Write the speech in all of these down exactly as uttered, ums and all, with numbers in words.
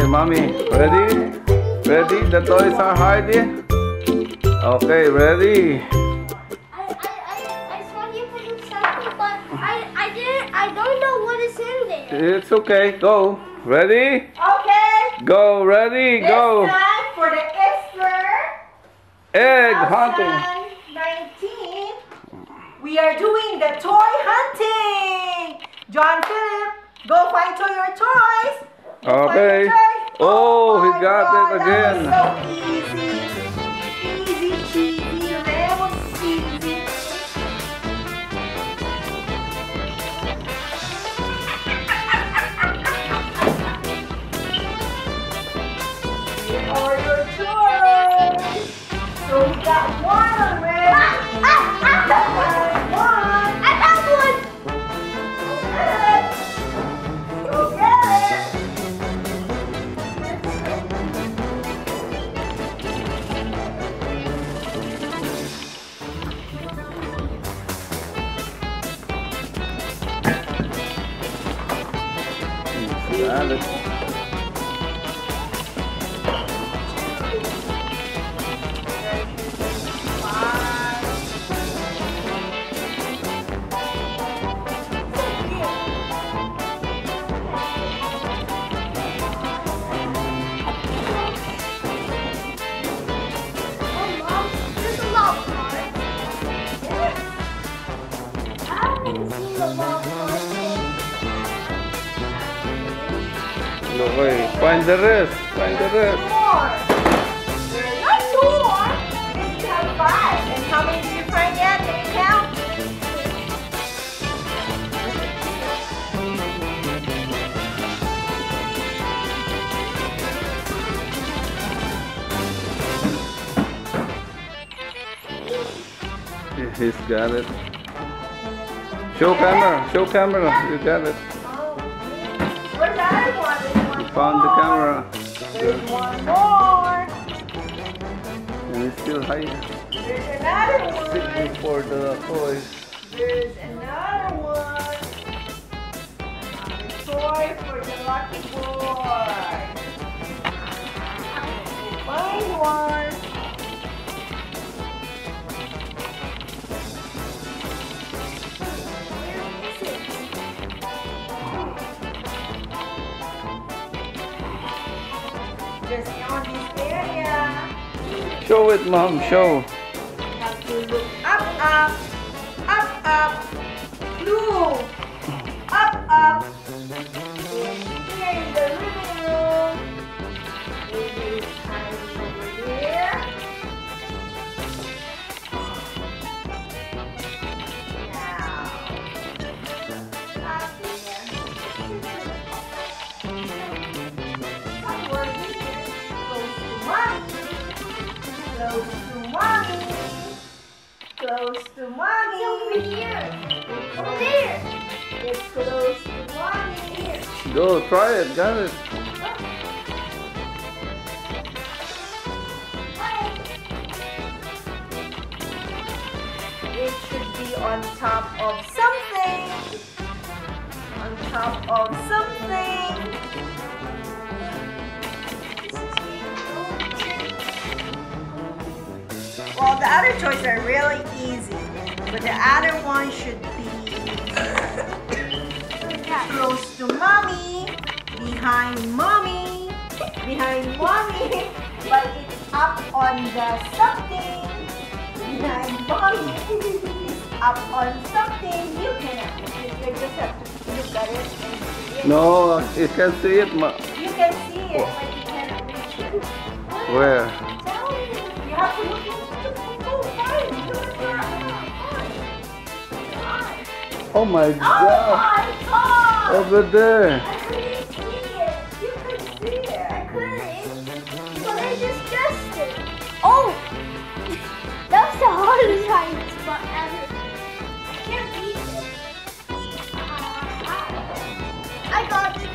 mommy. Ready? Ready? The toys are hiding. Okay, ready? I, I, I, I saw you putting something, but I, I didn't, I don't know what is in there. It's okay. Go. Ready? Okay. Go. Ready? This Go. time for the Easter Egg hunting. twenty nineteen, we are doing the toy hunting. John Philip, go find to your toys. Go Okay. find your toys. Oh, he my got God, it that again. was so easy. Easy cheesy, lemon cheesy. Here are your toys. So we got one already. Ah, ah, ah. One. I found one. Go get it. Got it. Oh, Mom, there's a love card. I haven't seen the love card. Okay. Find the rest. Find the rest. More. There's not two more. You have five. And how many did you find yet? Can you count? He's got it. Show camera. Show camera. You got it. Oh, where's the other one? There's one Found the more. camera. There's one more. And it's still hiding. There's another one. Sitting for the toys. There's another one. Another toy for the lucky boy. Find one. Just on this area. Show it, mom. Show. Have to look up, up, up, up. Blue. Up, up. In here in the living room. It is hiding over there. Now. Up there. Somewhere here. Close to mommy. Close to mommy. It's over here. Over there. It's close to mommy. Go. Try it. Got it. It should be on top of something. On top of something. Well, the other toys are really easy, but the other one should be close to mommy, behind mommy, behind mommy, but it's up on the something. Behind mommy, it's up on something. You can, you just have to look at it and see it. No, you can see it, ma. You can see it, but you cannot reach it. Where? Tell me. You have to look into the oh, fine. Look at your eye. Oh my Oh God! my God! Over there. I couldn't see it. You could see it. I couldn't, but I just guessed it. Oh! That was the hardest hiding spot ever. I can't beat it. I got it.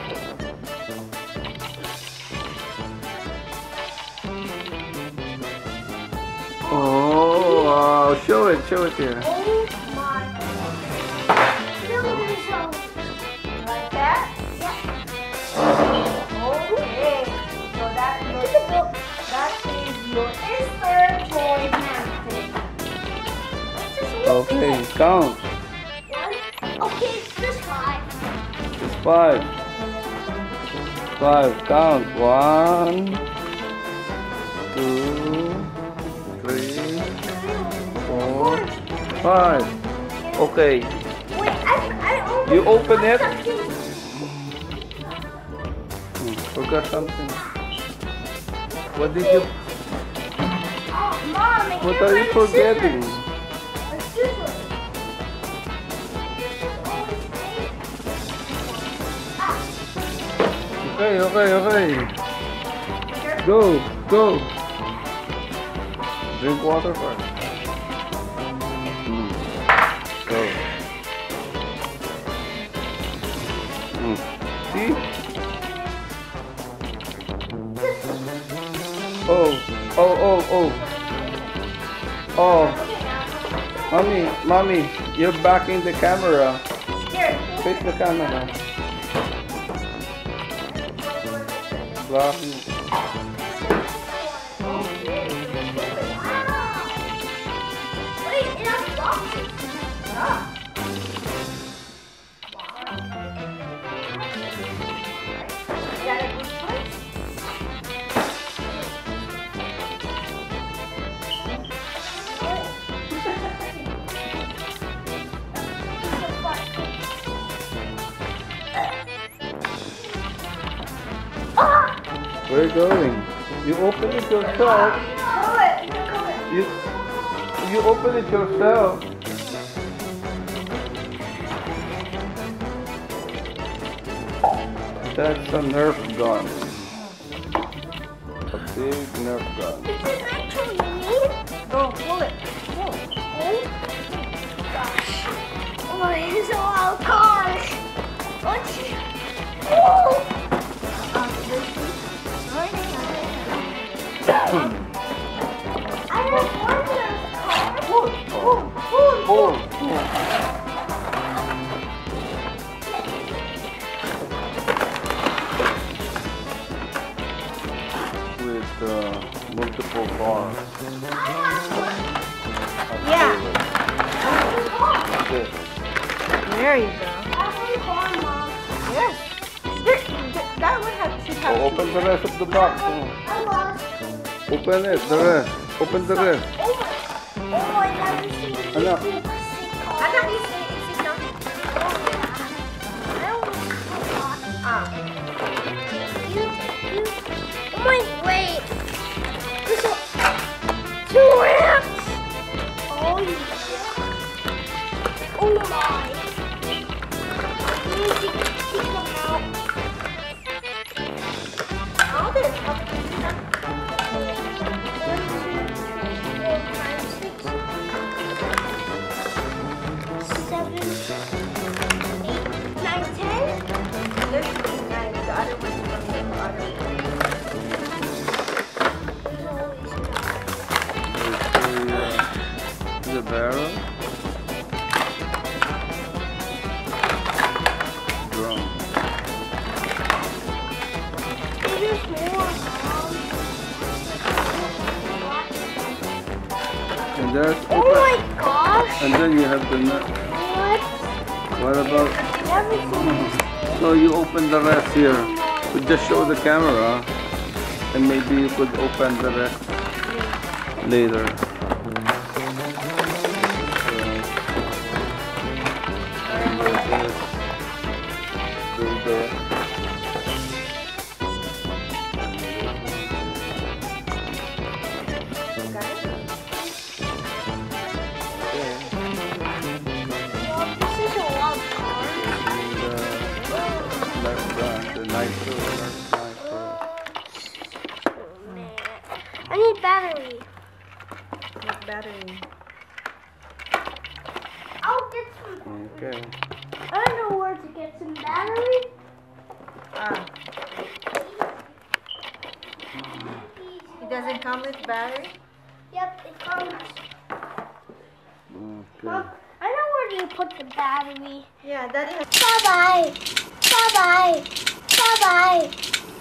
Oh wow! Show it. Show it here. Oh my. Builders zone. Like that? Yeah. Okay. to the book. That is your Easter toy handful. What's this one? Okay, count. One. Okay, it's just five. It's five. Five. Count. One, two, three, four, five. Okay. Wait, I, I almost You open got it? something. Hmm, forgot something. What did you? Oh, Mom, I What can't are you find forgetting? scissors. A scissor. Always take. Ah, Okay, okay, okay. Go, go. Drink water first. Mm. Go. Mm. See? Oh, oh, oh, oh. Oh, mommy, mommy, you're backing the camera. here. Face the camera. Blocking. Wow. Wait, it has boxes. Ah. Is that a good place? Ah! Where are you going? You open it yourself. Pull it. You pull it. You you open it yourself. That's a Nerf gun. A big Nerf gun. This is actually me. Go, pull it. Pull. Oh gosh. Oh, it's a wild card. What's oh. I don't want this card. Pull, pull, pull, Pull, pull. pull. With uh, multiple bars. Yeah. Okay. There you go. I want corn, Mom. Yes. There, th- that one has should have. Oh, open the rest of the box. Oh. I lost. Open it, the rest. Open the rest. Oh, oh, I never seen these Anak. big card. Anak, you sit, sit down. I don't want Ah. you, you. Oh my, wait. This is two ramps. Oh yeah. Oh my. You need to take them out. Now there's up to One, two, three, four, five, six, seven, eight, nine, ten. There's nine. The other one's from the other one. There's always nine. There's the, uh, the barrel. Drum. There's more, Mom. And there's Oh open. my gosh! And then you have the nut. What? What about? Everything is No, you open the rest here. We just show the camera, and maybe you could open the rest later. Do this. Mom, this is a wild card. The nitro, nitro. Oh, man. I need battery. With battery. I'll get some. Okay. I don't know where to get some battery. Ah. It doesn't come with battery? Yep, it comes. Okay. Mom, I know where you put the battery. Yeah, Daddy has. Bye bye. Bye bye. Bye bye.